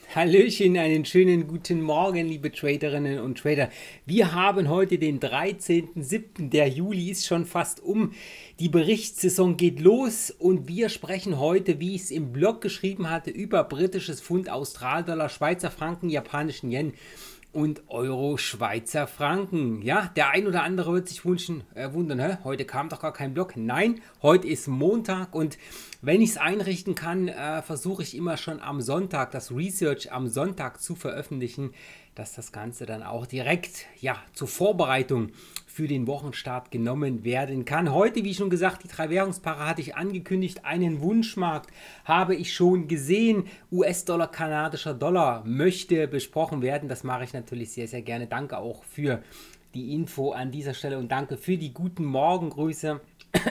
Hallöchen, einen schönen guten Morgen, liebe Traderinnen und Trader. Wir haben heute den 13.07. Der Juli ist schon fast um. Die Berichtssaison geht los und wir sprechen heute, wie ich es im Blog geschrieben hatte, über britisches Pfund, Australdollar, Schweizer Franken, japanischen Yen und Euro, Schweizer Franken. Ja, der ein oder andere wird sich wundern, heute kam doch gar kein Blog. Nein, heute ist Montag und wenn ich es einrichten kann, versuche ich immer schon am Sonntag das Research am Sonntag zu veröffentlichen, dass das Ganze dann auch direkt zur Vorbereitung für den Wochenstart genommen werden kann. Heute, wie schon gesagt, die drei Währungspaare hatte ich angekündigt. Einen Wunschmarkt habe ich schon gesehen. US-Dollar, kanadischer Dollar möchte besprochen werden. Das mache ich natürlich sehr, sehr gerne. Danke auch für die Info an dieser Stelle und danke für die guten Morgengrüße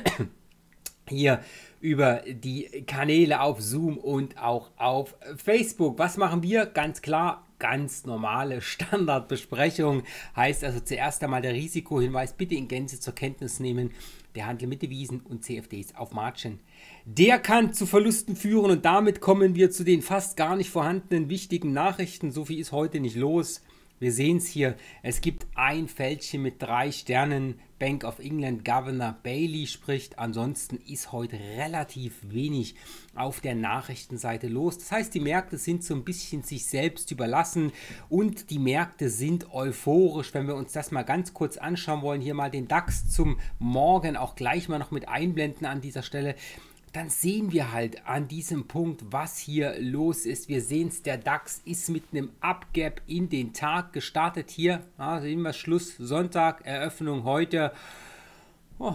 hier über die Kanäle auf Zoom und auch auf Facebook. Was machen wir? Ganz klar, ganz normale Standardbesprechung. Heißt also zuerst einmal der Risikohinweis, bitte in Gänze zur Kenntnis nehmen. Der Handel mit Devisen und CFDs auf Margin, der kann zu Verlusten führen und damit kommen wir zu den fast gar nicht vorhandenen wichtigen Nachrichten. So viel ist heute nicht los. Wir sehen es hier, es gibt ein Fältchen mit 3 Sternen. Bank of England Governor Bailey spricht. Ansonsten ist heute relativ wenig auf der Nachrichtenseite los. Das heißt, die Märkte sind so ein bisschen sich selbst überlassen und die Märkte sind euphorisch. Wenn wir uns das mal ganz kurz anschauen wollen, hier mal den DAX zum Morgen auch gleich mal noch mit einblenden an dieser Stelle. Dann sehen wir halt an diesem Punkt, was hier los ist. Wir sehen es, der DAX ist mit einem Upgap in den Tag gestartet. Hier sehen wir Schluss Sonntag, Eröffnung heute. Oh.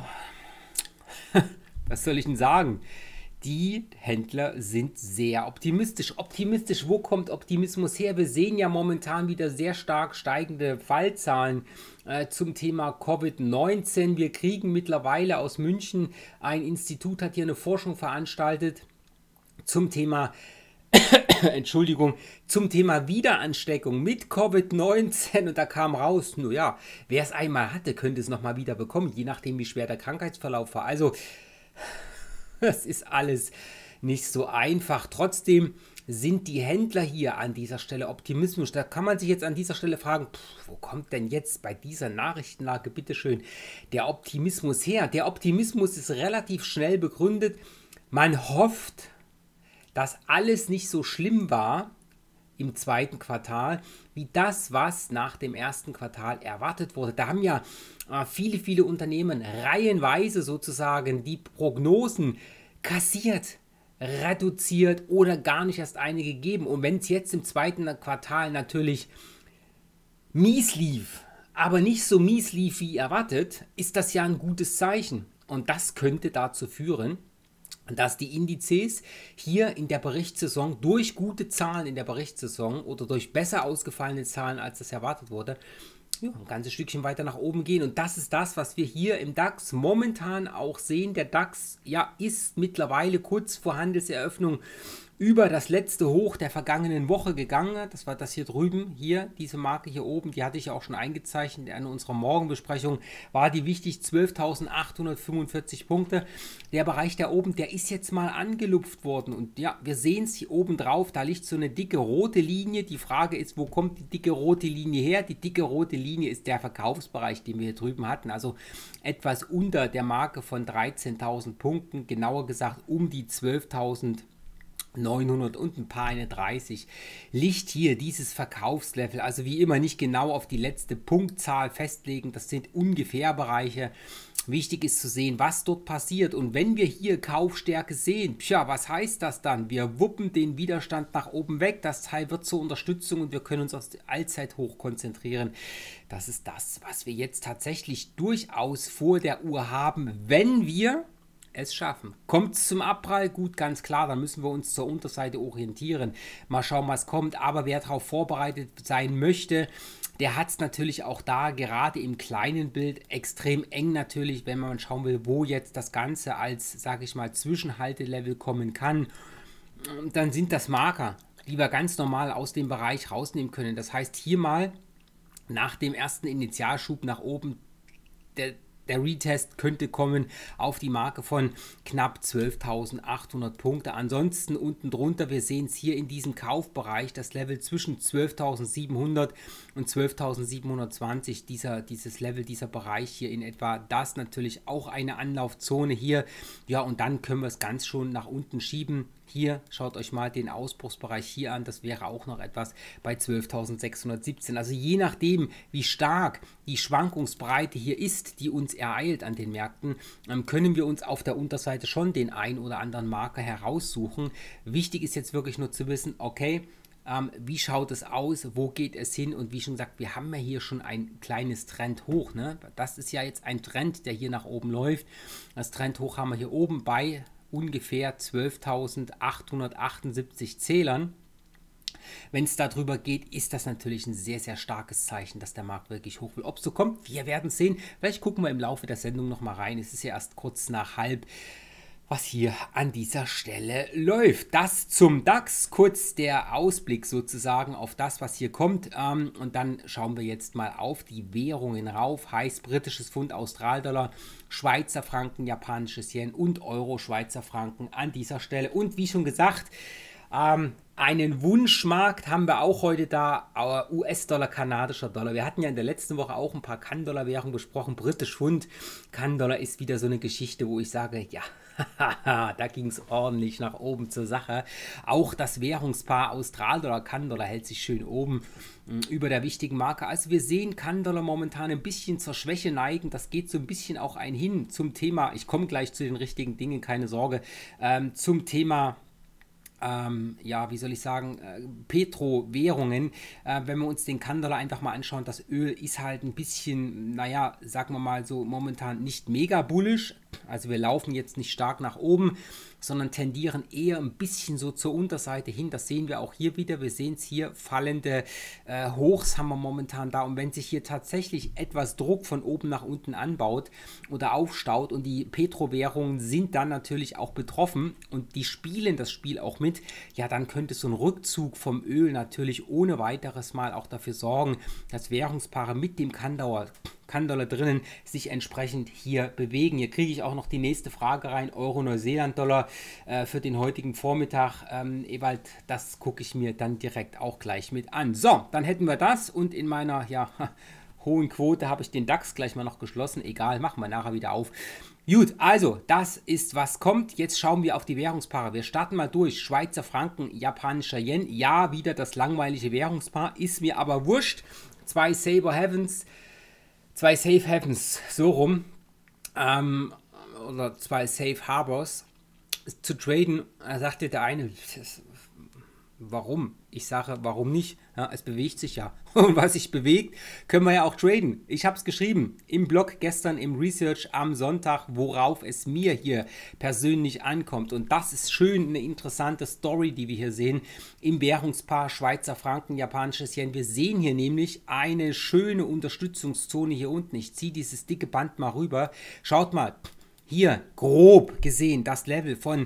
Was soll ich denn sagen? Die Händler sind sehr optimistisch. Optimistisch, wo kommt Optimismus her? Wir sehen ja momentan wieder sehr stark steigende Fallzahlen zum Thema Covid-19. Wir kriegen mittlerweile aus München, ein Institut hat hier eine Forschung veranstaltet zum Thema zum Thema Wiederansteckung mit Covid-19 und da kam raus, nur ja, wer es einmal hatte, könnte es nochmal wieder bekommen, je nachdem wie schwer der Krankheitsverlauf war. Also das ist alles nicht so einfach. Trotzdem sind die Händler hier an dieser Stelle optimistisch. Da kann man sich jetzt an dieser Stelle fragen, wo kommt denn jetzt bei dieser Nachrichtenlage bitteschön der Optimismus her? Der Optimismus ist relativ schnell begründet. Man hofft, dass alles nicht so schlimm war im zweiten Quartal, wie das, was nach dem ersten Quartal erwartet wurde. Da haben ja viele Unternehmen reihenweise sozusagen die Prognosen kassiert, reduziert oder gar nicht erst eine gegeben. Und wenn es jetzt im zweiten Quartal natürlich mies lief, aber nicht so mies lief wie erwartet, ist das ja ein gutes Zeichen. Und das könnte dazu führen, dass die Indizes hier in der Berichtssaison durch gute Zahlen in der Berichtssaison oder durch besser ausgefallene Zahlen, als das erwartet wurde, ein ganzes Stückchen weiter nach oben gehen. Und das ist das, was wir hier im DAX momentan auch sehen. Der DAX ist mittlerweile kurz vor Handelseröffnung über das letzte Hoch der vergangenen Woche gegangen. Das war das hier drüben, hier, diese Marke hier oben, die hatte ich auch schon eingezeichnet in unserer Morgenbesprechung, war die wichtig, 12.845 Punkte. Der Bereich da oben, der ist jetzt mal angelupft worden und ja, wir sehen es hier oben drauf, da liegt so eine dicke rote Linie. Die Frage ist, wo kommt die dicke rote Linie her? Die dicke rote Linie ist der Verkaufsbereich, den wir hier drüben hatten, also etwas unter der Marke von 13.000 Punkten, genauer gesagt um die 12.900 und ein paar 31 liegt hier dieses Verkaufslevel. Also wie immer nicht genau auf die letzte Punktzahl festlegen, das sind ungefähr Bereiche. Wichtig ist zu sehen, was dort passiert und wenn wir hier Kaufstärke sehen, was heißt das dann? Wir wuppen den Widerstand nach oben weg, das Teil wird zur Unterstützung und wir können uns auf die Allzeithoch konzentrieren. Das ist das, was wir jetzt tatsächlich durchaus vor der Uhr haben, wenn wir es schaffen. Kommt es zum Abprall? Gut, ganz klar, dann müssen wir uns zur Unterseite orientieren. Mal schauen, was kommt. Aber wer darauf vorbereitet sein möchte, der hat es natürlich auch da, gerade im kleinen Bild, extrem eng natürlich, wenn man schauen will, wo jetzt das Ganze als, sage ich mal, Zwischenhaltelevel kommen kann. Dann sind das Marker, die wir ganz normal aus dem Bereich rausnehmen können. Das heißt, hier mal nach dem ersten Initialschub nach oben, Der Retest könnte kommen auf die Marke von knapp 12.800 Punkte. Ansonsten unten drunter, wir sehen es hier in diesem Kaufbereich, das Level zwischen 12.700 und 12.720, dieses Level, dieser Bereich hier in etwa, das natürlich auch eine Anlaufzone hier. Ja, und dann können wir es ganz schon nach unten schieben. Hier, schaut euch mal den Ausbruchsbereich hier an, das wäre auch noch etwas bei 12.617. Also je nachdem, wie stark die Schwankungsbreite hier ist, die uns ereilt an den Märkten, können wir uns auf der Unterseite schon den ein oder anderen Marker heraussuchen. Wichtig ist jetzt wirklich nur zu wissen, okay, wie schaut es aus, wo geht es hin, und wie schon gesagt, wir haben ja hier schon ein kleines Trend hoch, ne? Das ist ja jetzt ein Trend, der hier nach oben läuft. Das Trend hoch haben wir hier oben bei ungefähr 12.878 Zählern. Wenn es darüber geht, ist das natürlich ein sehr, sehr starkes Zeichen, dass der Markt wirklich hoch will. Ob es so kommt, wir werden sehen. Vielleicht gucken wir im Laufe der Sendung nochmal rein. Es ist ja erst kurz nach halb, was hier an dieser Stelle läuft. Das zum DAX, kurz der Ausblick sozusagen auf das, was hier kommt. Und dann schauen wir jetzt mal auf die Währungen rauf. Heißt britisches Pfund, Australdollar, Schweizer Franken, japanisches Yen und Euro, Schweizer Franken an dieser Stelle. Und wie schon gesagt, einen Wunschmarkt haben wir auch heute da, US-Dollar, kanadischer Dollar. Wir hatten ja in der letzten Woche auch ein paar Kann-Dollar-Währungen besprochen. Britisch Pfund, Kann-Dollar ist wieder so eine Geschichte, wo ich sage, ja, da ging es ordentlich nach oben zur Sache. Auch das Währungspaar Australdollar, Kann-Dollar hält sich schön oben über der wichtigen Marke. Also wir sehen Kann-Dollar momentan ein bisschen zur Schwäche neigen. Das geht so ein bisschen auch hin zum Thema, ich komme gleich zu den richtigen Dingen, keine Sorge, zum Thema ja, wie soll ich sagen, Petro-Währungen. Wenn wir uns den Kann-Dollar einfach mal anschauen, das Öl ist halt ein bisschen, naja, sagen wir mal so, momentan nicht mega bullish. Also wir laufen jetzt nicht stark nach oben, sondern tendieren eher ein bisschen so zur Unterseite hin. Das sehen wir auch hier wieder. Wir sehen es hier, fallende Hochs haben wir momentan da. Und wenn sich hier tatsächlich etwas Druck von oben nach unten anbaut oder aufstaut und die Petro-Währungen sind dann natürlich auch betroffen und die spielen das Spiel auch mit, ja, dann könnte so ein Rückzug vom Öl natürlich ohne weiteres mal auch dafür sorgen, dass Währungspaare mit dem Kann-Dollar drinnen sich entsprechend hier bewegen. Hier kriege ich auch noch die nächste Frage rein, Euro-Neuseeland-Dollar für den heutigen Vormittag. Ewald, das gucke ich mir dann direkt auch gleich mit an. So, dann hätten wir das und in meiner, ja, hohen Quote habe ich den DAX gleich mal noch geschlossen. Egal, machen wir nachher wieder auf. Gut, also das ist, was kommt. Jetzt schauen wir auf die Währungspaare. Wir starten mal durch. Schweizer Franken, japanischer Yen. Ja, wieder das langweilige Währungspaar. Ist mir aber wurscht. Zwei Safe Havens, so rum. Oder zwei Safe Harbors zu traden. Da sagte der eine, warum? Ich sage, warum nicht? Ja, es bewegt sich ja. Und was sich bewegt, können wir ja auch traden. Ich habe es geschrieben im Blog gestern im Research am Sonntag, worauf es mir hier persönlich ankommt. Und das ist schön, eine interessante Story, die wir hier sehen im Währungspaar Schweizer Franken, japanisches Yen. Wir sehen hier nämlich eine schöne Unterstützungszone hier unten. Ich ziehe dieses dicke Band mal rüber. Schaut mal, hier grob gesehen das Level von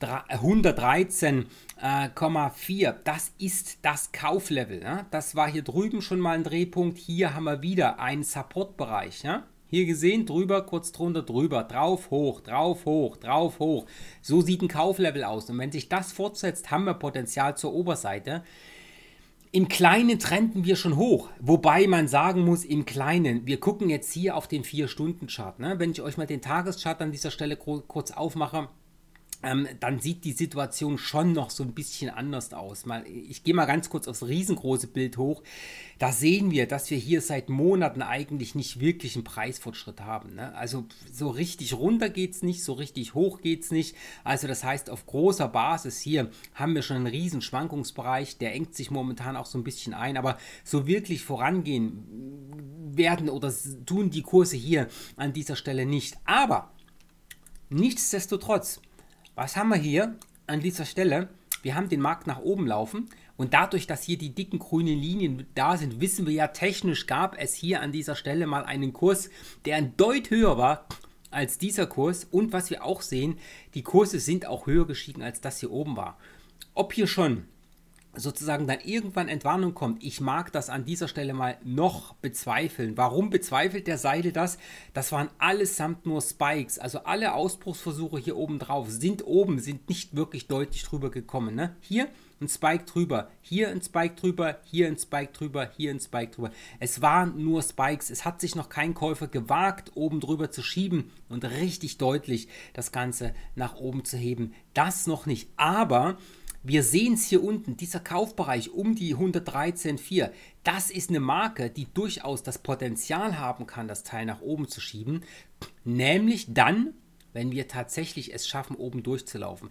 113,4, das ist das Kauflevel. Ja? Das war hier drüben schon mal ein Drehpunkt. Hier haben wir wieder einen Supportbereich. Ja? Hier gesehen, drüber, kurz drunter, drüber, drauf, hoch, drauf, hoch, drauf, hoch. So sieht ein Kauflevel aus. Und wenn sich das fortsetzt, haben wir Potenzial zur Oberseite. Im Kleinen trenden wir schon hoch, wobei man sagen muss, im Kleinen, wir gucken jetzt hier auf den 4-Stunden-Chart. Ne? Wenn ich euch mal den Tageschart an dieser Stelle kurz aufmache, dann sieht die Situation schon noch so ein bisschen anders aus. Ich gehe mal ganz kurz aufs riesengroße Bild hoch. Da sehen wir, dass wir hier seit Monaten eigentlich nicht wirklich einen Preisfortschritt haben. Ne? Also so richtig runter geht es nicht, so richtig hoch geht es nicht. Also das heißt, auf großer Basis hier haben wir schon einen riesen Schwankungsbereich. Der engt sich momentan auch so ein bisschen ein. Aber so wirklich vorangehen werden oder tun die Kurse hier an dieser Stelle nicht. Aber nichtsdestotrotz, was haben wir hier an dieser Stelle? Wir haben den Markt nach oben laufen und dadurch, dass hier die dicken grünen Linien da sind, wissen wir ja, technisch gab es hier an dieser Stelle mal einen Kurs, der ein Deut höher war als dieser Kurs. Und was wir auch sehen, die Kurse sind auch höher gestiegen, als das hier oben war. Ob hier schon sozusagen dann irgendwann Entwarnung kommt. Ich mag das an dieser Stelle mal noch bezweifeln. Warum bezweifelt der Seidel das? Das waren allesamt nur Spikes. Also alle Ausbruchsversuche hier oben drauf sind nicht wirklich deutlich drüber gekommen. Ne? Hier ein Spike drüber, hier ein Spike drüber, hier ein Spike drüber, hier ein Spike drüber. Es waren nur Spikes. Es hat sich noch kein Käufer gewagt, oben drüber zu schieben und richtig deutlich das Ganze nach oben zu heben. Das noch nicht. Aber wir sehen es hier unten, dieser Kaufbereich um die 113,4, das ist eine Marke, die durchaus das Potenzial haben kann, das Teil nach oben zu schieben, nämlich dann, wenn wir tatsächlich es schaffen, oben durchzulaufen.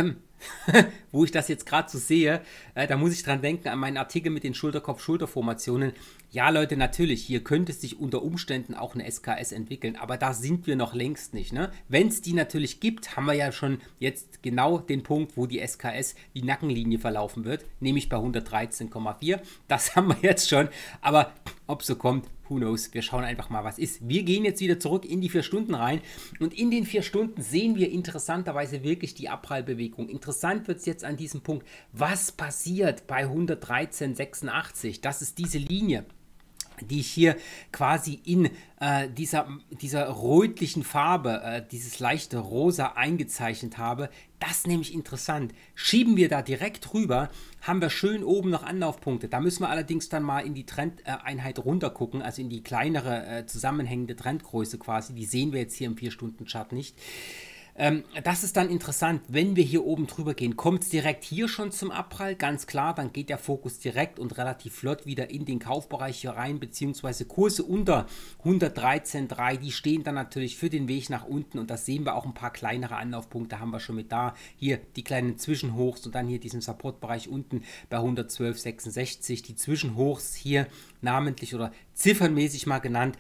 Wo ich das jetzt gerade so sehe, da muss ich dran denken an meinen Artikel mit den Schulterkopf-Schulterformationen. Ja, Leute, natürlich, hier könnte es sich unter Umständen auch eine SKS entwickeln, aber da sind wir noch längst nicht. Ne? Wenn es die natürlich gibt, haben wir ja schon jetzt genau den Punkt, wo die SKS die Nackenlinie verlaufen wird, nämlich bei 113,4. Das haben wir jetzt schon, aber ob so kommt, who knows, wir schauen einfach mal, was ist. Wir gehen jetzt wieder zurück in die 4 Stunden rein und in den 4 Stunden sehen wir interessanterweise wirklich die Abprallbewegung. Interessant wird es jetzt an diesem Punkt, was passiert bei 113,86. Das ist diese Linie, die ich hier quasi in dieser rötlichen Farbe, dieses leichte Rosa eingezeichnet habe. Das ist nämlich interessant. Schieben wir da direkt rüber, haben wir schön oben noch Anlaufpunkte. Da müssen wir allerdings dann mal in die Trendeinheit runter gucken, also in die kleinere zusammenhängende Trendgröße quasi. Die sehen wir jetzt hier im 4-Stunden-Chart nicht. Das ist dann interessant, wenn wir hier oben drüber gehen. Kommt es direkt hier schon zum Abprall? Ganz klar, dann geht der Fokus direkt und relativ flott wieder in den Kaufbereich hier rein, beziehungsweise Kurse unter 113,3, die stehen dann natürlich für den Weg nach unten und das sehen wir auch ein paar kleinere Anlaufpunkte haben wir schon mit da. Hier die kleinen Zwischenhochs und dann hier diesen Supportbereich unten bei 112,66. Die Zwischenhochs hier namentlich oder ziffernmäßig mal genannt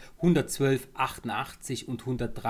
112,88 und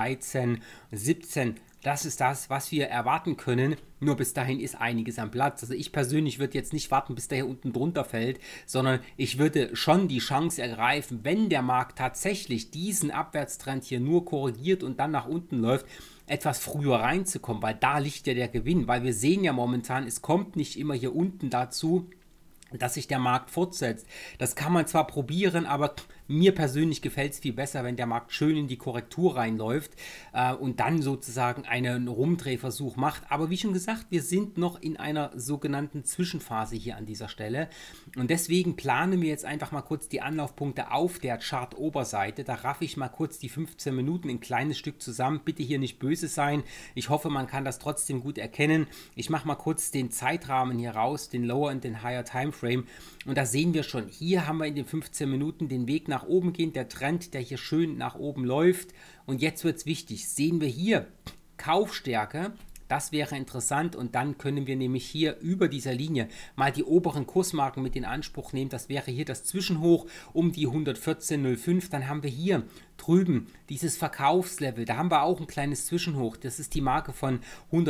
113,17. Das ist das, was wir erwarten können. Nur bis dahin ist einiges am Platz. Also ich persönlich würde jetzt nicht warten, bis der hier unten drunter fällt, sondern ich würde schon die Chance ergreifen, wenn der Markt tatsächlich diesen Abwärtstrend hier nur korrigiert und dann nach unten läuft, etwas früher reinzukommen, weil da liegt ja der Gewinn. Weil wir sehen ja momentan, es kommt nicht immer hier unten dazu, dass sich der Markt fortsetzt. Das kann man zwar probieren, aber mir persönlich gefällt es viel besser, wenn der Markt schön in die Korrektur reinläuft und dann sozusagen einen Rumdrehversuch macht. Aber wie schon gesagt, wir sind noch in einer sogenannten Zwischenphase hier an dieser Stelle. Und deswegen planen wir jetzt einfach mal kurz die Anlaufpunkte auf der Chart-Oberseite. Da raffe ich mal kurz die 15 Minuten ein kleines Stück zusammen. Bitte hier nicht böse sein. Ich hoffe, man kann das trotzdem gut erkennen. Ich mache mal kurz den Zeitrahmen hier raus, den Lower und den Higher Timeframe. Und da sehen wir schon, hier haben wir in den 15 Minuten den Weg nach oben gehen, der Trend, der hier schön nach oben läuft. Und jetzt wird es wichtig, sehen wir hier Kaufstärke, das wäre interessant und dann können wir nämlich hier über dieser Linie mal die oberen Kursmarken mit in Anspruch nehmen. Das wäre hier das Zwischenhoch um die 114,05. Dann haben wir hier drüben dieses Verkaufslevel. Da haben wir auch ein kleines Zwischenhoch. Das ist die Marke von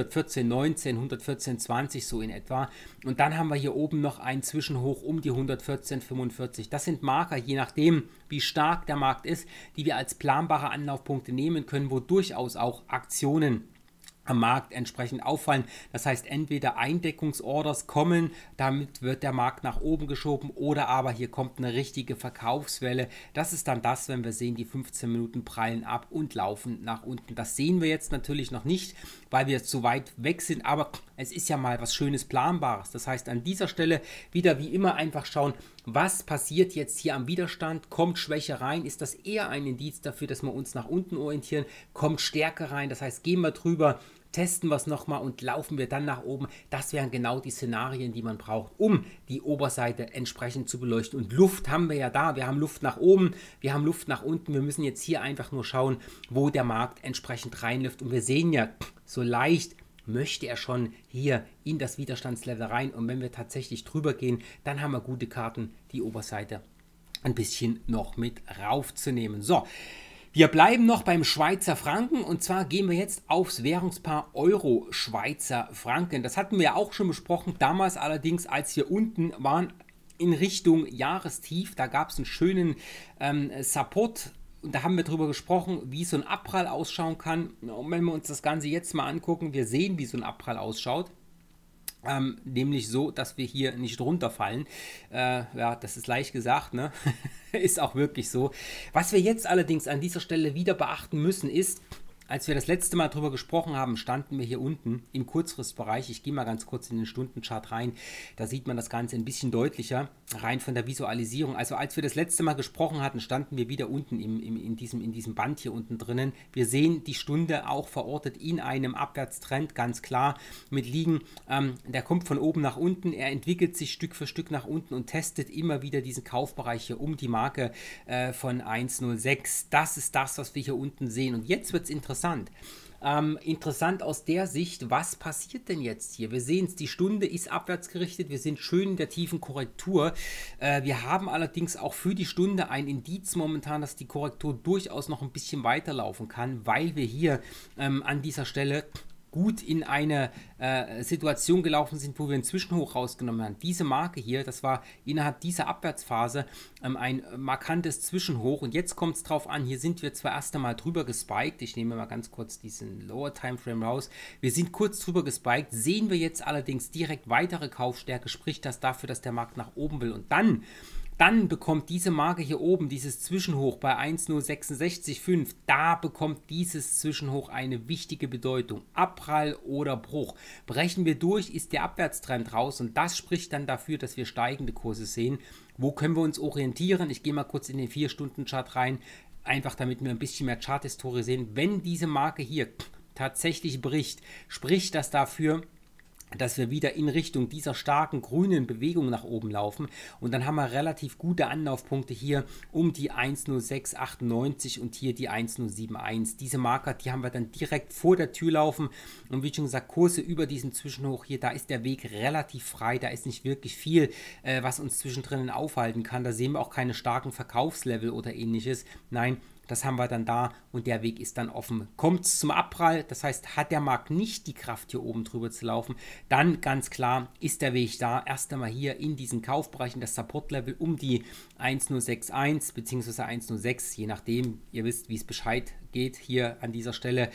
114,19, 114,20 so in etwa. Und dann haben wir hier oben noch ein Zwischenhoch um die 114,45. Das sind Marker, je nachdem, wie stark der Markt ist, die wir als planbare Anlaufpunkte nehmen können, wo durchaus auch Aktionen am Markt entsprechend auffallen. Das heißt, entweder Eindeckungsorders kommen, damit wird der Markt nach oben geschoben oder aber hier kommt eine richtige Verkaufswelle. Das ist dann das, wenn wir sehen, die 15 Minuten prallen ab und laufen nach unten. Das sehen wir jetzt natürlich noch nicht, weil wir zu weit weg sind, aber es ist ja mal was Schönes Planbares. Das heißt, an dieser Stelle wieder wie immer einfach schauen, was passiert jetzt hier am Widerstand? Kommt Schwäche rein? Ist das eher ein Indiz dafür, dass wir uns nach unten orientieren? Kommt Stärke rein? Das heißt, gehen wir drüber, testen wir es nochmal und laufen wir dann nach oben. Das wären genau die Szenarien, die man braucht, um die Oberseite entsprechend zu beleuchten. Und Luft haben wir ja da. Wir haben Luft nach oben, wir haben Luft nach unten. Wir müssen jetzt hier einfach nur schauen, wo der Markt entsprechend reinläuft. Und wir sehen ja, so leicht möchte er schon hier in das Widerstandslevel rein. Und wenn wir tatsächlich drüber gehen, dann haben wir gute Karten, die Oberseite ein bisschen noch mit raufzunehmen. So, wir bleiben noch beim Schweizer Franken und zwar gehen wir jetzt aufs Währungspaar Euro-Schweizer Franken. Das hatten wir ja auch schon besprochen, damals allerdings, als wir unten waren in Richtung Jahrestief. Da gab es einen schönen Support. Und da haben wir drüber gesprochen, wie so ein Abprall ausschauen kann. Und wenn wir uns das Ganze jetzt mal angucken, wir sehen, wie so ein Abprall ausschaut. Nämlich so, dass wir hier nicht runterfallen. Ja, das ist leicht gesagt, ne? Ist auch wirklich so. Was wir jetzt allerdings an dieser Stelle wieder beachten müssen, ist, als wir das letzte Mal drüber gesprochen haben, standen wir hier unten im Kurzfristbereich. Ich gehe mal ganz kurz in den Stundenchart rein. Da sieht man das Ganze ein bisschen deutlicher, rein von der Visualisierung. Also als wir das letzte Mal gesprochen hatten, standen wir wieder unten in diesem Band hier unten drinnen. Wir sehen die Stunde auch verortet in einem Abwärtstrend, ganz klar, mit Liegen. Der kommt von oben nach unten, er entwickelt sich Stück für Stück nach unten und testet immer wieder diesen Kaufbereich hier um die Marke von 1,06. Das ist das, was wir hier unten sehen. Und jetzt wird es interessant. Interessant aus der Sicht, was passiert denn jetzt hier? Wir sehen es, die Stunde ist abwärts gerichtet, wir sind schön in der tiefen Korrektur. Wir haben allerdings auch für die Stunde ein Indiz momentan, dass die Korrektur durchaus noch ein bisschen weiterlaufen kann, weil wir hier an dieser Stelle gut in eine Situation gelaufen sind, wo wir einen Zwischenhoch rausgenommen haben. Diese Marke hier, das war innerhalb dieser Abwärtsphase ein markantes Zwischenhoch und jetzt kommt es drauf an, hier sind wir zwar erst einmal drüber gespiked, ich nehme mal ganz kurz diesen Lower Timeframe raus, wir sind kurz drüber gespiked, sehen wir jetzt allerdings direkt weitere Kaufstärke, spricht das dafür, dass der Markt nach oben will und dann bekommt diese Marke hier oben, dieses Zwischenhoch bei 1,0665, da bekommt dieses Zwischenhoch eine wichtige Bedeutung. Abprall oder Bruch. Brechen wir durch, ist der Abwärtstrend raus und das spricht dann dafür, dass wir steigende Kurse sehen. Wo können wir uns orientieren? Ich gehe mal kurz in den 4-Stunden-Chart rein, einfach damit wir ein bisschen mehr Charthistorie sehen. Wenn diese Marke hier tatsächlich bricht, spricht das dafür, dass wir wieder in Richtung dieser starken grünen Bewegung nach oben laufen und dann haben wir relativ gute Anlaufpunkte hier um die 1,0698 und hier die 1,071. Diese Marker, die haben wir dann direkt vor der Tür laufen und wie schon gesagt, Kurse über diesen Zwischenhoch hier, da ist der Weg relativ frei, da ist nicht wirklich viel, was uns zwischendrin aufhalten kann. Da sehen wir auch keine starken Verkaufslevel oder ähnliches. Nein, das haben wir dann da und der Weg ist dann offen. Kommt es zum Abprall, das heißt, hat der Markt nicht die Kraft, hier oben drüber zu laufen, dann ganz klar ist der Weg da. Erst einmal hier in diesen Kaufbereichen das Support-Level um die 1,061 bzw. 1,06, je nachdem, ihr wisst, wie es Bescheid geht hier an dieser Stelle.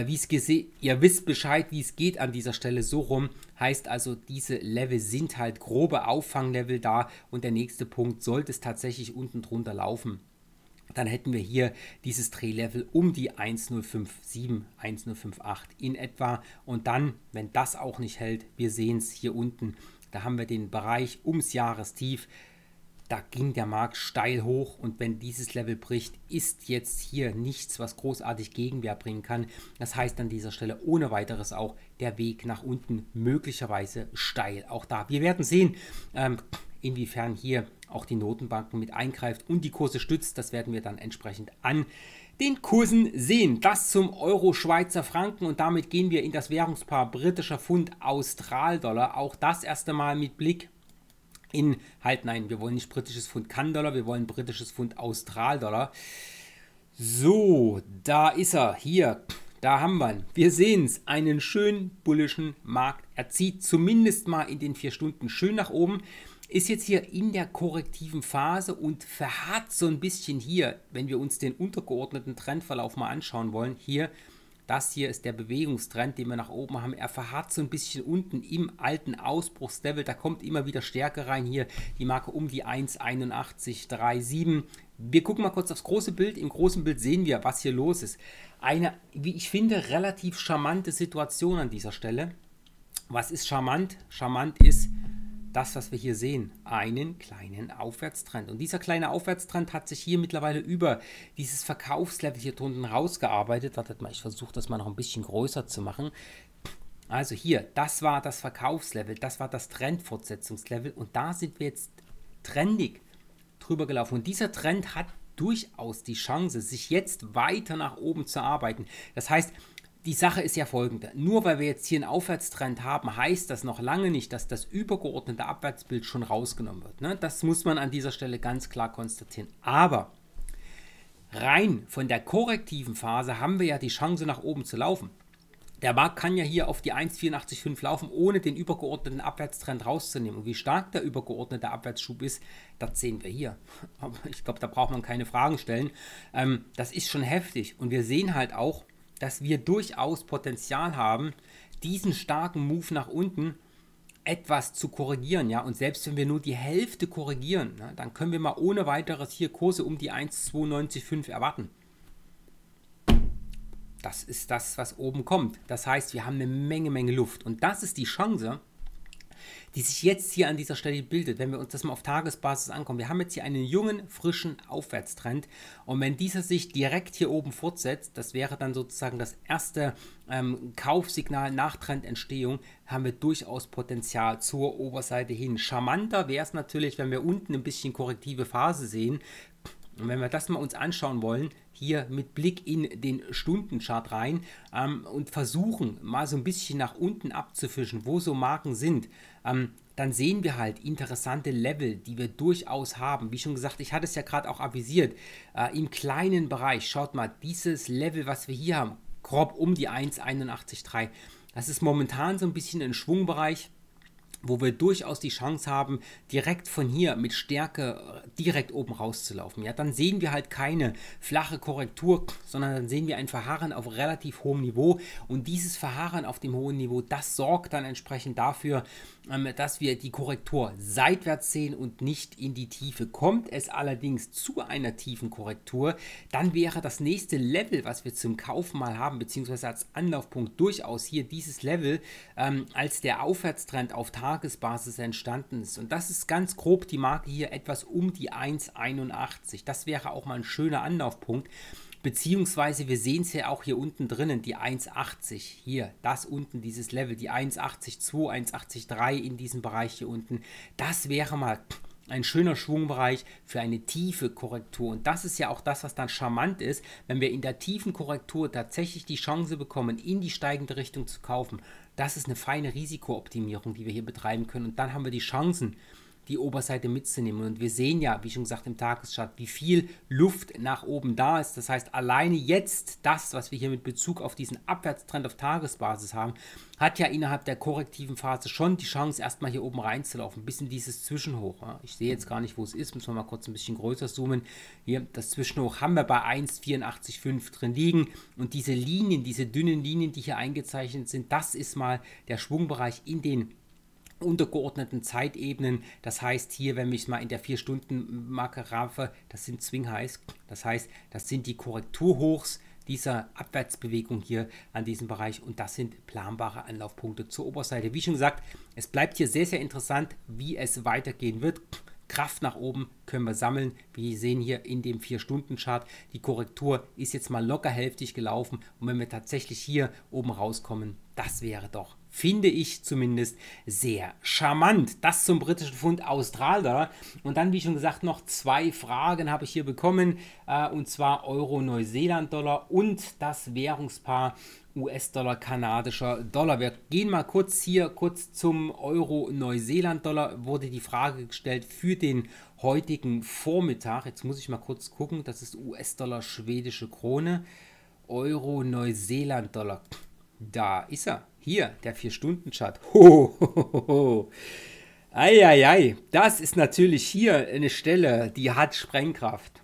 Ihr wisst Bescheid, wie es geht an dieser Stelle, so rum. Heißt also, diese Level sind halt grobe Auffanglevel da und der nächste Punkt, sollte es tatsächlich unten drunter laufen, dann hätten wir hier dieses Drehlevel um die 1,057, 1,058 in etwa. Und dann, wenn das auch nicht hält, wir sehen es hier unten, da haben wir den Bereich ums Jahrestief. Da ging der Markt steil hoch und wenn dieses Level bricht, ist jetzt hier nichts, was großartig Gegenwehr bringen kann. Das heißt an dieser Stelle ohne weiteres auch der Weg nach unten möglicherweise steil. Auch da, wir werden sehen, inwiefern hier auch die Notenbanken mit eingreift und die Kurse stützt. Das werden wir dann entsprechend an den Kursen sehen. Das zum Euro, Schweizer Franken und damit gehen wir in das Währungspaar britischer Pfund, Australdollar. Auch das erste Mal mit Blick in, nein, wir wollen nicht britisches Pfund Kann-Dollar, wir wollen britisches Pfund Australdollar. So, da ist er, hier. Da haben wir ihn. Wir sehen es, einen schönen bullischen Markt. Er zieht zumindest mal in den 4 Stunden schön nach oben. Ist jetzt hier in der korrektiven Phase und verharrt so ein bisschen hier, wenn wir uns den untergeordneten Trendverlauf mal anschauen wollen. Hier, das hier ist der Bewegungstrend, den wir nach oben haben. Er verharrt so ein bisschen unten im alten Ausbruchslevel. Da kommt immer wieder Stärke rein. Hier die Marke um die 1,8137. Wir gucken mal kurz aufs große Bild. Im großen Bild sehen wir, was hier los ist. Eine, wie ich finde, relativ charmante Situation an dieser Stelle. Was ist charmant? Charmant ist das, was wir hier sehen, einen kleinen Aufwärtstrend. Und dieser kleine Aufwärtstrend hat sich hier mittlerweile über dieses Verkaufslevel hier drunten rausgearbeitet. Wartet mal, ich versuche das mal noch ein bisschen größer zu machen. Also hier, das war das Verkaufslevel, das war das Trendfortsetzungslevel und da sind wir jetzt trendig drüber gelaufen. Und dieser Trend hat durchaus die Chance, sich jetzt weiter nach oben zu arbeiten. Das heißt, die Sache ist ja folgende, nur weil wir jetzt hier einen Aufwärtstrend haben, heißt das noch lange nicht, dass das übergeordnete Abwärtsbild schon rausgenommen wird. Ne? Das muss man an dieser Stelle ganz klar konstatieren. Aber rein von der korrektiven Phase haben wir ja die Chance, nach oben zu laufen. Der Markt kann ja hier auf die 1,84,5 laufen, ohne den übergeordneten Abwärtstrend rauszunehmen. Und wie stark der übergeordnete Abwärtsschub ist, das sehen wir hier. Aber ich glaube, da braucht man keine Fragen stellen. Das ist schon heftig. Und wir sehen halt auch, dass wir durchaus Potenzial haben, diesen starken Move nach unten etwas zu korrigieren, ja, und selbst wenn wir nur die Hälfte korrigieren, ja, dann können wir mal ohne weiteres hier Kurse um die 1,92,5 erwarten. Das ist das, was oben kommt. Das heißt, wir haben eine Menge Luft. Und das ist die Chance, die sich jetzt hier an dieser Stelle bildet, wenn wir uns das mal auf Tagesbasis angucken. Wir haben jetzt hier einen jungen, frischen Aufwärtstrend und wenn dieser sich direkt hier oben fortsetzt, das wäre dann sozusagen das erste Kaufsignal nach Trendentstehung, haben wir durchaus Potenzial zur Oberseite hin. Charmanter wäre es natürlich, wenn wir unten ein bisschen korrektive Phase sehen. Und wenn wir das mal uns anschauen wollen, hier mit Blick in den Stundenchart rein und versuchen mal so ein bisschen nach unten abzufischen, wo so Marken sind, dann sehen wir halt interessante Level, die wir durchaus haben. Wie schon gesagt, ich hatte es ja gerade auch avisiert, im kleinen Bereich, schaut mal, dieses Level, was wir hier haben, grob um die 1,81,3, das ist momentan so ein bisschen ein Schwungbereich, wo wir durchaus die Chance haben, direkt von hier mit Stärke direkt oben rauszulaufen. Ja, dann sehen wir halt keine flache Korrektur, sondern dann sehen wir ein Verharren auf relativ hohem Niveau und dieses Verharren auf dem hohen Niveau, das sorgt dann entsprechend dafür, dass wir die Korrektur seitwärts sehen und nicht in die Tiefe. Kommt es allerdings zu einer tiefen Korrektur, dann wäre das nächste Level, was wir zum Kauf mal haben, beziehungsweise als Anlaufpunkt durchaus hier dieses Level, als der Aufwärtstrend auf Tagesbasis entstanden ist. Und das ist ganz grob die Marke hier etwas um die 1,81. Das wäre auch mal ein schöner Anlaufpunkt. Beziehungsweise wir sehen es ja auch hier unten drinnen, die 1,80 hier, das unten, dieses Level, die 1,82, 1,83 in diesem Bereich hier unten. Das wäre mal ein schöner Schwungbereich für eine tiefe Korrektur. Und das ist ja auch das, was dann charmant ist, wenn wir in der tiefen Korrektur tatsächlich die Chance bekommen, in die steigende Richtung zu kaufen. Das ist eine feine Risikooptimierung, die wir hier betreiben können. Und dann haben wir die Chancen, die Oberseite mitzunehmen. Und wir sehen ja, wie schon gesagt, im Tageschart, wie viel Luft nach oben da ist. Das heißt, alleine jetzt das, was wir hier mit Bezug auf diesen Abwärtstrend auf Tagesbasis haben, hat ja innerhalb der korrektiven Phase schon die Chance, erstmal hier oben reinzulaufen, bis in dieses Zwischenhoch. Ich sehe jetzt gar nicht, wo es ist, müssen wir mal kurz ein bisschen größer zoomen. Hier, das Zwischenhoch haben wir bei 1,84,5 drin liegen. Und diese Linien, diese dünnen Linien, die hier eingezeichnet sind, das ist mal der Schwungbereich in den untergeordneten Zeitebenen. Das heißt hier, wenn ich es mal in der 4-Stunden-Marke raffe, das sind Swing Highs. Das heißt, das sind die Korrekturhochs dieser Abwärtsbewegung hier an diesem Bereich und das sind planbare Anlaufpunkte zur Oberseite. Wie schon gesagt, es bleibt hier sehr, sehr interessant, wie es weitergehen wird. Kraft nach oben können wir sammeln. Wir sehen hier in dem 4-Stunden-Chart, die Korrektur ist jetzt mal locker hälftig gelaufen und wenn wir tatsächlich hier oben rauskommen, das wäre doch, finde ich zumindest, sehr charmant. Das zum britischen Pfund Australdollar. Und dann, wie schon gesagt, noch 2 Fragen habe ich hier bekommen, und zwar Euro-Neuseeland-Dollar und das Währungspaar US-Dollar, kanadischer Dollar. Wir gehen mal kurz zum Euro-Neuseeland-Dollar. Wurde die Frage gestellt für den heutigen Vormittag. Jetzt muss ich mal kurz gucken. Das ist US-Dollar, schwedische Krone. Euro-Neuseeland-Dollar. Da ist er. Hier, der 4-Stunden-Chart. Eieiei. Das ist natürlich hier eine Stelle, die hat Sprengkraft.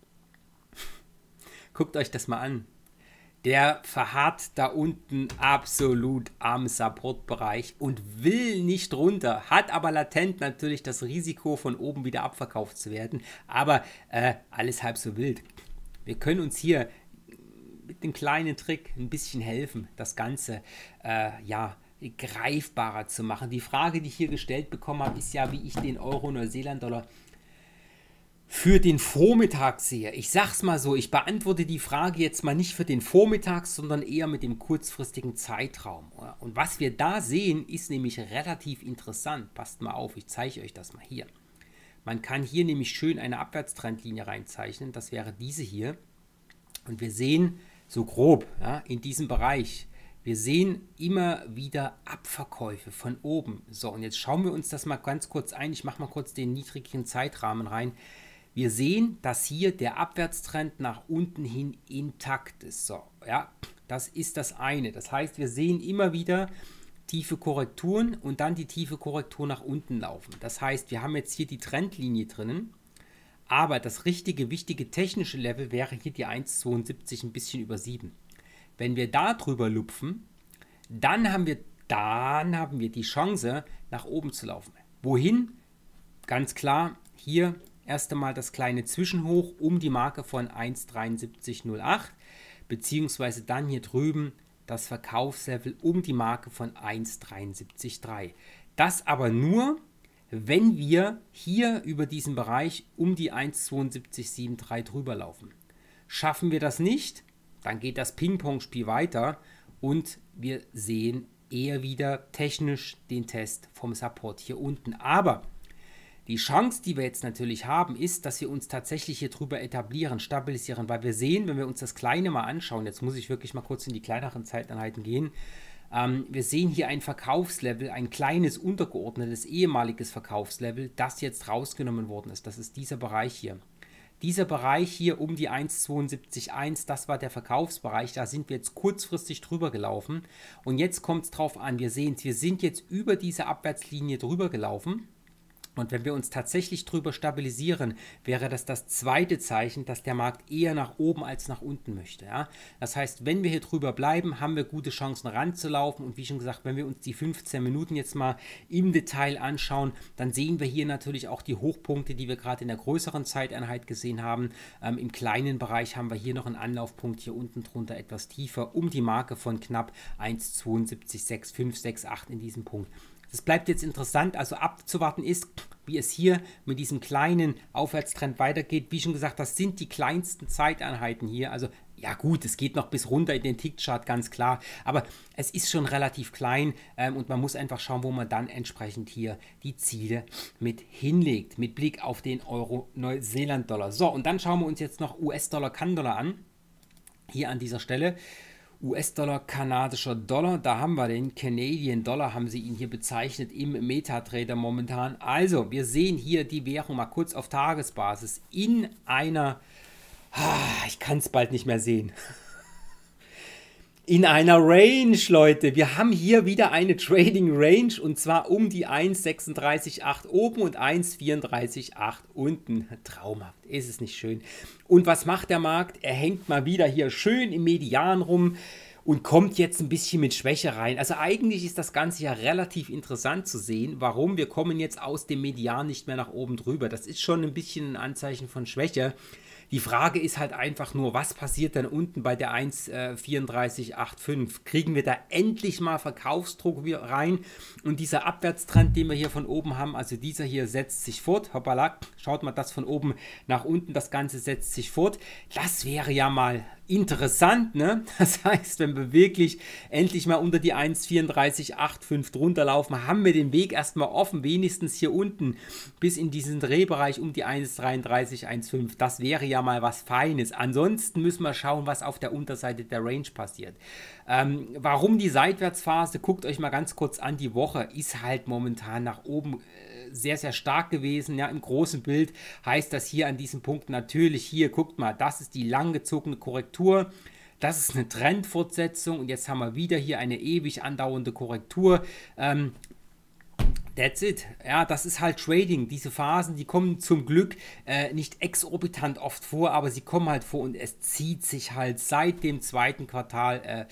Guckt euch das mal an. Der verharrt da unten absolut am Supportbereich und will nicht runter, hat aber latent natürlich das Risiko, von oben wieder abverkauft zu werden. Aber alles halb so wild. Wir können uns hier mit einem kleinen Trick ein bisschen helfen, das Ganze greifbarer zu machen. Die Frage, die ich hier gestellt bekommen habe, ist ja, wie ich den Euro-Neuseeland-Dollar für den Vormittag sehe. Ich sag's mal so, ich beantworte die Frage jetzt mal nicht für den Vormittag, sondern eher mit dem kurzfristigen Zeitraum. Und was wir da sehen, ist nämlich relativ interessant. Passt mal auf, ich zeige euch das mal hier. Man kann hier nämlich schön eine Abwärtstrendlinie reinzeichnen. Das wäre diese hier. Und wir sehen so grob, ja, in diesem Bereich, wir sehen immer wieder Abverkäufe von oben. So, und jetzt schauen wir uns das mal ganz kurz ein. Ich mache mal kurz den niedrigen Zeitrahmen rein. Wir sehen, dass hier der Abwärtstrend nach unten hin intakt ist. So, ja, das ist das eine. Das heißt, wir sehen immer wieder tiefe Korrekturen und dann die tiefe Korrektur nach unten laufen. Das heißt, wir haben jetzt hier die Trendlinie drinnen, aber das richtige, wichtige technische Level wäre hier die 1,72, ein bisschen über 7. Wenn wir da drüber lupfen, dann haben wir dann haben wir die Chance, nach oben zu laufen. Wohin? Ganz klar, hier erst einmal das kleine Zwischenhoch um die Marke von 1,7308, beziehungsweise dann hier drüben das Verkaufslevel um die Marke von 1,73,3. Das aber nur, wenn wir hier über diesen Bereich um die 1,7273 drüber laufen. Schaffen wir das nicht, dann geht das Ping-Pong-Spiel weiter und wir sehen eher wieder technisch den Test vom Support hier unten. Aber die Chance, die wir jetzt natürlich haben, ist, dass wir uns tatsächlich hier drüber etablieren, stabilisieren, weil wir sehen, wenn wir uns das Kleine mal anschauen, jetzt muss ich wirklich mal kurz in die kleineren Zeiteinheiten gehen, wir sehen hier ein Verkaufslevel, ein kleines untergeordnetes ehemaliges Verkaufslevel, das jetzt rausgenommen worden ist. Das ist dieser Bereich hier. Dieser Bereich hier um die 1,72,1, das war der Verkaufsbereich, da sind wir jetzt kurzfristig drüber gelaufen. Und jetzt kommt es drauf an, wir sehen es, wir sind jetzt über diese Abwärtslinie drüber gelaufen. Und wenn wir uns tatsächlich drüber stabilisieren, wäre das das zweite Zeichen, dass der Markt eher nach oben als nach unten möchte. Ja? Das heißt, wenn wir hier drüber bleiben, haben wir gute Chancen ranzulaufen. Und wie schon gesagt, wenn wir uns die 15 Minuten jetzt mal im Detail anschauen, dann sehen wir hier natürlich auch die Hochpunkte, die wir gerade in der größeren Zeiteinheit gesehen haben. Im kleinen Bereich haben wir hier noch einen Anlaufpunkt, hier unten drunter etwas tiefer, um die Marke von knapp 1,726568 in diesem Punkt. Das bleibt jetzt interessant, also abzuwarten ist, wie es hier mit diesem kleinen Aufwärtstrend weitergeht. Wie schon gesagt, das sind die kleinsten Zeiteinheiten hier. Also ja gut, es geht noch bis runter in den Tick-Chart, ganz klar. Aber es ist schon relativ klein und man muss einfach schauen, wo man dann entsprechend hier die Ziele mit hinlegt. Mit Blick auf den Euro-Neuseeland-Dollar. So, und dann schauen wir uns jetzt noch US-Dollar-Kann-Dollar an. Hier an dieser Stelle. US-Dollar, kanadischer Dollar, da haben wir den Canadian Dollar, haben sie ihn hier bezeichnet im MetaTrader momentan. Also, wir sehen hier die Währung mal kurz auf Tagesbasis in einer, ich kann es bald nicht mehr sehen, in einer Range, Leute. Wir haben hier wieder eine Trading Range und zwar um die 1,36,8 oben und 1,34,8 unten. Traumhaft, ist es nicht schön? Und was macht der Markt? Er hängt mal wieder hier schön im Median rum und kommt jetzt ein bisschen mit Schwäche rein. Also eigentlich ist das Ganze ja relativ interessant zu sehen. Warum? Wir kommen jetzt aus dem Median nicht mehr nach oben drüber. Das ist schon ein bisschen ein Anzeichen von Schwäche. Die Frage ist halt einfach nur, was passiert dann unten bei der 1,3485? Kriegen wir da endlich mal Verkaufsdruck rein? Und dieser Abwärtstrend, den wir hier von oben haben, also dieser hier setzt sich fort. Hoppala, schaut mal das von oben nach unten, das Ganze setzt sich fort. Das wäre ja mal interessant, ne? Das heißt, wenn wir wirklich endlich mal unter die 1,3485 drunter laufen, haben wir den Weg erstmal offen, wenigstens hier unten bis in diesen Drehbereich um die 1,3315. Das wäre ja mal was Feines. Ansonsten müssen wir schauen, was auf der Unterseite der Range passiert. Warum die Seitwärtsphase? Guckt euch mal ganz kurz an. Die Woche ist halt momentan nach oben sehr, sehr stark gewesen. Ja, im großen Bild heißt das hier an diesem Punkt natürlich hier, guckt mal, das ist die langgezogene Korrektur. Das ist eine Trendfortsetzung und jetzt haben wir wieder hier eine ewig andauernde Korrektur. That's it. Ja, das ist halt Trading. Diese Phasen, die kommen zum Glück nicht exorbitant oft vor, aber sie kommen halt vor und es zieht sich halt seit dem zweiten Quartal.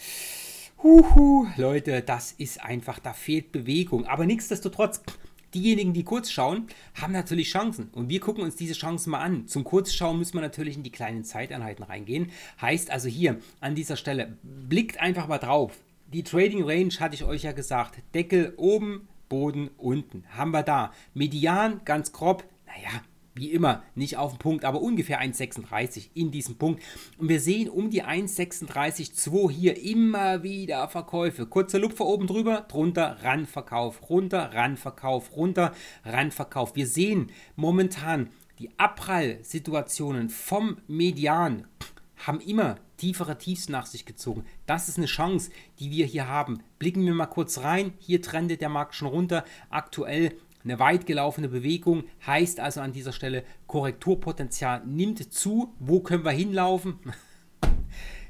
Leute, das ist einfach, da fehlt Bewegung. Aber nichtsdestotrotz, diejenigen, die kurz schauen, haben natürlich Chancen. Und wir gucken uns diese Chancen mal an. Zum Kurzschauen müssen wir natürlich in die kleinen Zeiteinheiten reingehen. Heißt also hier an dieser Stelle, blickt einfach mal drauf. Die Trading Range hatte ich euch ja gesagt. Deckel oben, Boden unten. Haben wir da. Median, ganz grob, naja, wie immer, nicht auf den Punkt, aber ungefähr 1,36 in diesem Punkt. Und wir sehen um die 1,36,2 hier immer wieder Verkäufe. Kurzer Lupfer oben drüber, drunter, Randverkauf, runter, Randverkauf, runter, Randverkauf. Wir sehen momentan die Abprallsituationen vom Median haben immer tiefere Tiefs nach sich gezogen. Das ist eine Chance, die wir hier haben. Blicken wir mal kurz rein. Hier trendet der Markt schon runter. Aktuell eine weit gelaufene Bewegung, heißt also an dieser Stelle, Korrekturpotenzial nimmt zu. Wo können wir hinlaufen?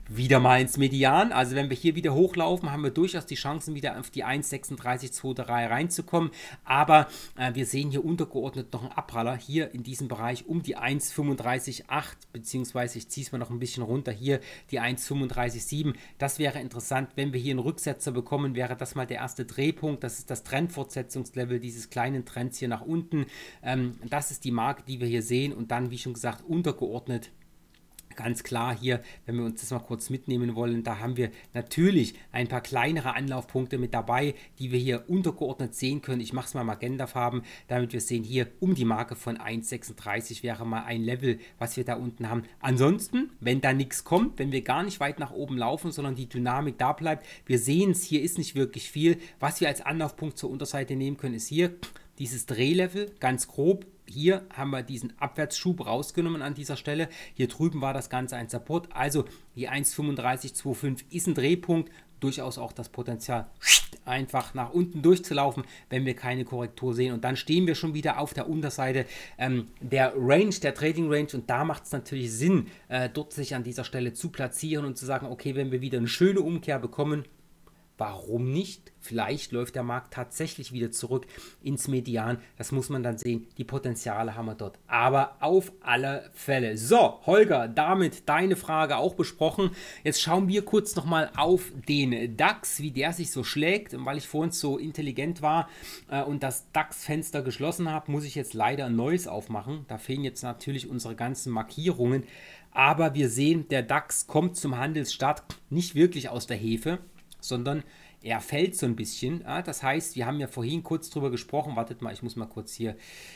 wieder mal ins Median. Also wenn wir hier wieder hochlaufen, haben wir durchaus die Chancen, wieder auf die 1,3623 reinzukommen. Aber wir sehen hier untergeordnet noch einen Abpraller hier in diesem Bereich um die 1,35,8, beziehungsweise ich ziehe es mal noch ein bisschen runter, hier die 1,35,7. Das wäre interessant, wenn wir hier einen Rücksetzer bekommen, wäre das mal der erste Drehpunkt. Das ist das Trendfortsetzungslevel dieses kleinen Trends hier nach unten. Das ist die Marke, die wir hier sehen, und dann, wie schon gesagt, untergeordnet ganz klar hier, wenn wir uns das mal kurz mitnehmen wollen, da haben wir natürlich ein paar kleinere Anlaufpunkte mit dabei, die wir hier untergeordnet sehen können. Ich mache es mal magentafarben, damit wir sehen, hier um die Marke von 1,36 wäre mal ein Level, was wir da unten haben. Ansonsten, wenn da nichts kommt, wenn wir gar nicht weit nach oben laufen, sondern die Dynamik da bleibt, wir sehen es, hier ist nicht wirklich viel. Was wir als Anlaufpunkt zur Unterseite nehmen können, ist hier dieses Drehlevel, ganz grob. Hier haben wir diesen Abwärtsschub rausgenommen an dieser Stelle. Hier drüben war das Ganze ein Support. Also die 1,3525 ist ein Drehpunkt. Durchaus auch das Potenzial, einfach nach unten durchzulaufen, wenn wir keine Korrektur sehen. Und dann stehen wir schon wieder auf der Unterseite der Range, der Trading Range. Und da macht es natürlich Sinn, dort sich an dieser Stelle zu platzieren und zu sagen, okay, wenn wir wieder eine schöne Umkehr bekommen, warum nicht? Vielleicht läuft der Markt tatsächlich wieder zurück ins Median. Das muss man dann sehen. Die Potenziale haben wir dort. Aber auf alle Fälle. So, Holger, damit deine Frage auch besprochen. Jetzt schauen wir kurz nochmal auf den DAX, wie der sich so schlägt. Und weil ich vorhin so intelligent war und das DAX-Fenster geschlossen habe, muss ich jetzt leider ein neues aufmachen. Da fehlen jetzt natürlich unsere ganzen Markierungen. Aber wir sehen, der DAX kommt zum Handelsstart nicht wirklich aus der Hefe, sondern er fällt so ein bisschen. Das heißt, wir haben ja vorhin kurz drüber gesprochen. Wartet mal, ich muss mal kurz hier,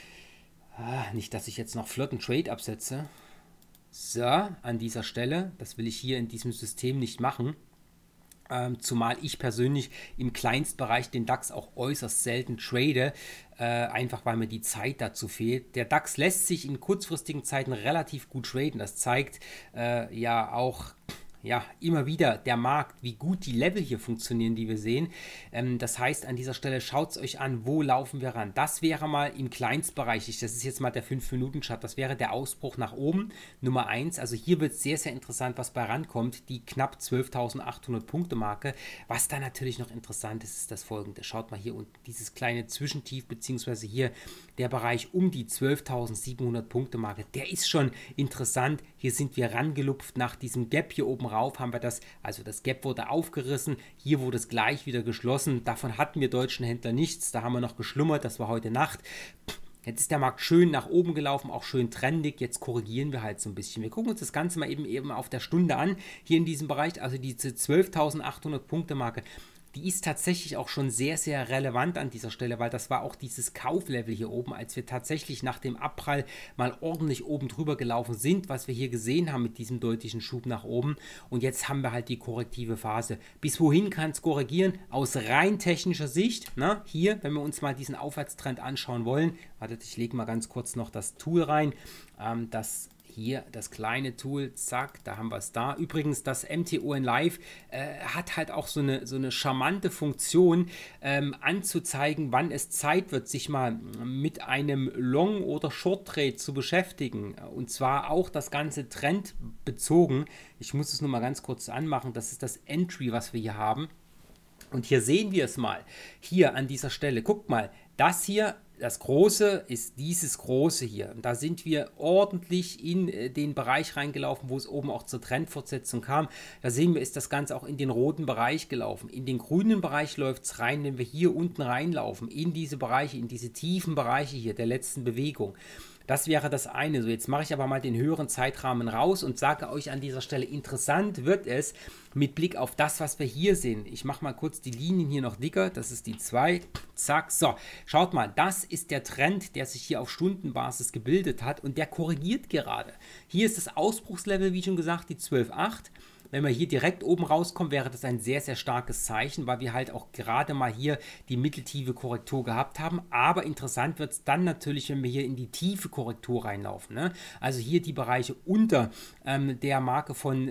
nicht, dass ich jetzt noch flotten Trade absetze. So, an dieser Stelle, das will ich hier in diesem System nicht machen. Zumal ich persönlich im Kleinstbereich den DAX auch äußerst selten trade, einfach weil mir die Zeit dazu fehlt. Der DAX lässt sich in kurzfristigen Zeiten relativ gut traden. Das zeigt ja auch immer wieder der Markt, wie gut die Level hier funktionieren, die wir sehen. Das heißt, an dieser Stelle schaut es euch an, wo laufen wir ran. Das wäre mal im Kleinstbereich, das ist jetzt mal der 5-Minuten-Chart, das wäre der Ausbruch nach oben, Nummer 1. Also hier wird es sehr, sehr interessant, was bei rankommt, die knapp 12.800 Punkte Marke. Was da natürlich noch interessant ist, ist das folgende. Schaut mal hier unten, dieses kleine Zwischentief, beziehungsweise hier der Bereich um die 12.700 Punkte Marke, der ist schon interessant. Hier sind wir rangelupft nach diesem Gap hier oben rauf, haben wir das, also das Gap wurde aufgerissen, hier wurde es gleich wieder geschlossen. Davon hatten wir deutschen Händler nichts, da haben wir noch geschlummert, das war heute Nacht. Jetzt ist der Markt schön nach oben gelaufen, auch schön trendig. Jetzt korrigieren wir halt so ein bisschen. Wir gucken uns das Ganze mal eben auf der Stunde an, hier in diesem Bereich, also diese 12.800 Punkte Marke. Die ist tatsächlich auch schon sehr, sehr relevant an dieser Stelle, weil das war auch dieses Kauflevel hier oben, als wir tatsächlich nach dem Abprall mal ordentlich oben drüber gelaufen sind, was wir hier gesehen haben mit diesem deutlichen Schub nach oben. Und jetzt haben wir halt die korrektive Phase. Bis wohin kann es korrigieren? Aus rein technischer Sicht, hier, wenn wir uns mal diesen Aufwärtstrend anschauen wollen, wartet, ich lege mal ganz kurz noch das Tool rein, hier das kleine Tool, zack, da haben wir es da. Übrigens, das MTON Live hat halt auch so eine charmante Funktion, anzuzeigen, wann es Zeit wird, sich mal mit einem Long- oder Short-Trade zu beschäftigen. Und zwar auch das Ganze trendbezogen. Ich muss es nur mal ganz kurz anmachen. Das ist das Entry, was wir hier haben. Und hier sehen wir es mal. Hier an dieser Stelle. Guckt mal, das hier, das Große ist dieses Große hier. Und da sind wir ordentlich in den Bereich reingelaufen, wo es oben auch zur Trendfortsetzung kam. Da sehen wir, ist das Ganze auch in den roten Bereich gelaufen. In den grünen Bereich läuft es rein, wenn wir hier unten reinlaufen, in diese Bereiche, in diese tiefen Bereiche hier der letzten Bewegung. Das wäre das eine. So, jetzt mache ich aber mal den höheren Zeitrahmen raus und sage euch an dieser Stelle, interessant wird es mit Blick auf das, was wir hier sehen. Ich mache mal kurz die Linien hier noch dicker. Das ist die 2. Zack. So, schaut mal, das ist der Trend, der sich hier auf Stundenbasis gebildet hat und der korrigiert gerade. Hier ist das Ausbruchslevel, wie schon gesagt, die 12,8. Wenn wir hier direkt oben rauskommen, wäre das ein sehr, sehr starkes Zeichen, weil wir halt auch gerade mal hier die mitteltiefe Korrektur gehabt haben. Aber interessant wird es dann natürlich, wenn wir hier in die tiefe Korrektur reinlaufen. Also hier die Bereiche unter der Marke von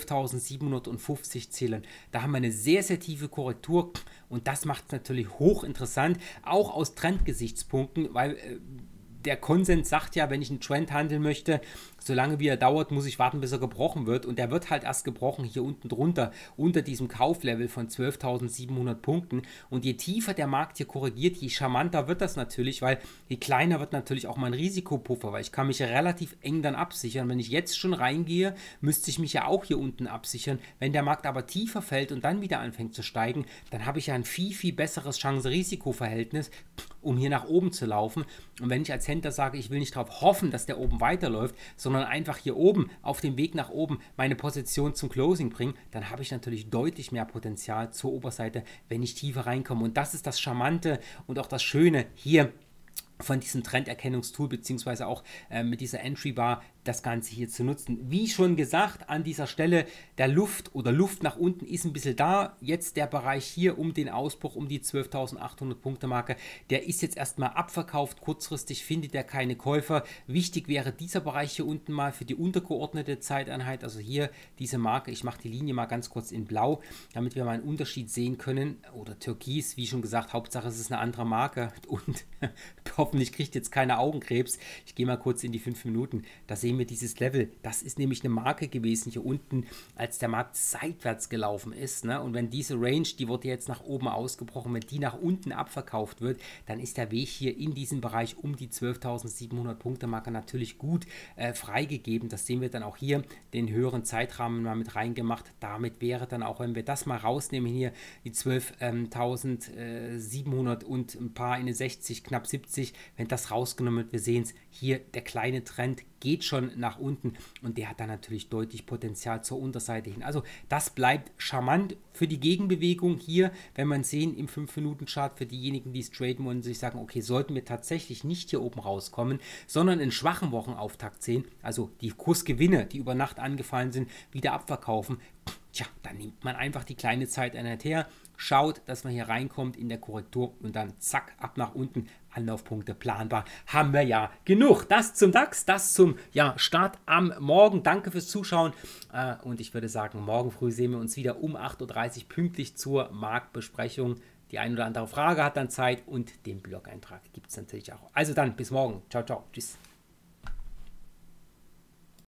12.750 Zählern. Da haben wir eine sehr, sehr tiefe Korrektur und das macht es natürlich hochinteressant, auch aus Trendgesichtspunkten, weil der Konsens sagt ja, wenn ich einen Trend handeln möchte, solange wie er dauert, muss ich warten, bis er gebrochen wird. Und der wird halt erst gebrochen hier unten drunter, unter diesem Kauflevel von 12.700 Punkten. Und je tiefer der Markt hier korrigiert, je charmanter wird das natürlich, weil je kleiner wird natürlich auch mein Risikopuffer, weil ich kann mich ja relativ eng dann absichern. Wenn ich jetzt schon reingehe, müsste ich mich ja auch hier unten absichern. Wenn der Markt aber tiefer fällt und dann wieder anfängt zu steigen, dann habe ich ja ein viel, viel besseres Chance-Risiko-Verhältnis, um hier nach oben zu laufen. Und wenn ich als Händler sage, ich will nicht darauf hoffen, dass der oben weiterläuft, sondern einfach hier oben auf dem Weg nach oben meine Position zum Closing bringen, dann habe ich natürlich deutlich mehr Potenzial zur Oberseite, wenn ich tiefer reinkomme. Und das ist das Charmante und auch das Schöne hier von diesem Trenderkennungstool, beziehungsweise auch mit dieser Entry Bar das Ganze hier zu nutzen. Wie schon gesagt, an dieser Stelle der Luft nach unten ist ein bisschen da. Jetzt der Bereich hier um den Ausbruch, um die 12.800 Punkte Marke, der ist jetzt erstmal abverkauft. Kurzfristig findet er keine Käufer. Wichtig wäre dieser Bereich hier unten mal für die untergeordnete Zeiteinheit, also hier diese Marke. Ich mache die Linie mal ganz kurz in blau, damit wir mal einen Unterschied sehen können. Oder türkis, wie schon gesagt, Hauptsache es ist eine andere Marke und hoffentlich kriegt jetzt keiner Augenkrebs. Ich gehe mal kurz in die 5 Minuten. Da sehen wir dieses Level. Das ist nämlich eine Marke gewesen hier unten, als der Markt seitwärts gelaufen ist. Ne? Und wenn diese Range, die wurde jetzt nach oben ausgebrochen, wenn die nach unten abverkauft wird, dann ist der Weg hier in diesem Bereich um die 12.700 Punkte Marke natürlich gut freigegeben. Das sehen wir dann auch hier, den höheren Zeitrahmen mal mit reingemacht. Damit wäre dann auch, wenn wir das mal rausnehmen, hier die 12.700 und ein paar in den 60, knapp 70, wenn das rausgenommen wird, wir sehen es, hier der kleine Trend geht schon nach unten und der hat dann natürlich deutlich Potenzial zur Unterseite hin. Also das bleibt charmant für die Gegenbewegung hier, wenn man sehen im 5-Minuten-Chart für diejenigen, die es traden wollen, sich sagen, okay, sollten wir tatsächlich nicht hier oben rauskommen, sondern einen schwachen Wochenauftakt sehen, also die Kursgewinne, die über Nacht angefallen sind, wieder abverkaufen, tja, dann nimmt man einfach die kleine Zeiteinheit her, schaut, dass man hier reinkommt in der Korrektur und dann zack, ab nach unten, Anlaufpunkte planbar, haben wir ja genug. Das zum DAX, das zum Start am Morgen. Danke fürs Zuschauen und ich würde sagen, morgen früh sehen wir uns wieder um 8.30 Uhr pünktlich zur Marktbesprechung. Die ein oder andere Frage hat dann Zeit und den Blog-Eintrag gibt es natürlich auch. Also dann, bis morgen. Ciao, ciao. Tschüss.